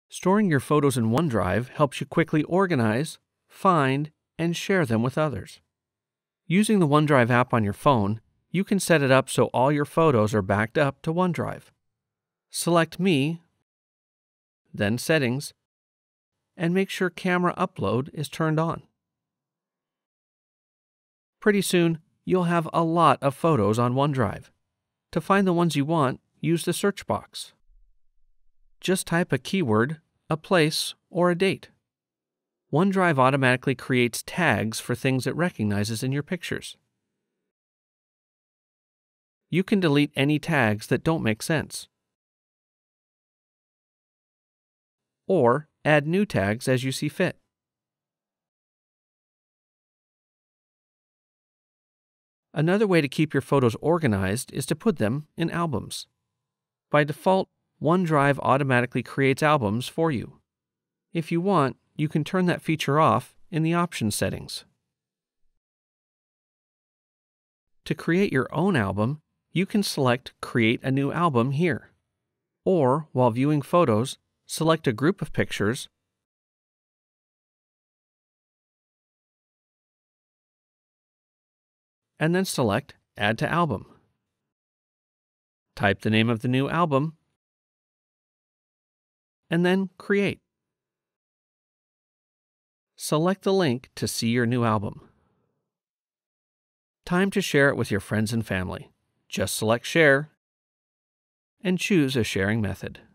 Storing your photos in OneDrive helps you quickly organize, find, and share them with others. Using the OneDrive app on your phone, you can set it up so all your photos are backed up to OneDrive. Select Me, then Settings, and make sure Camera Upload is turned on. Pretty soon, you'll have a lot of photos on OneDrive. To find the ones you want, use the search box. Just type a keyword, a place, or a date. OneDrive automatically creates tags for things it recognizes in your pictures. You can delete any tags that don't make sense, or add new tags as you see fit. Another way to keep your photos organized is to put them in albums. By default, OneDrive automatically creates albums for you. If you want, you can turn that feature off in the Options settings. To create your own album, you can select Create a New Album here. Or, while viewing photos, select a group of pictures and then select Add to Album. Type the name of the new album and then Create. Select the link to see your new album. Time to share it with your friends and family. Just select Share and choose a sharing method.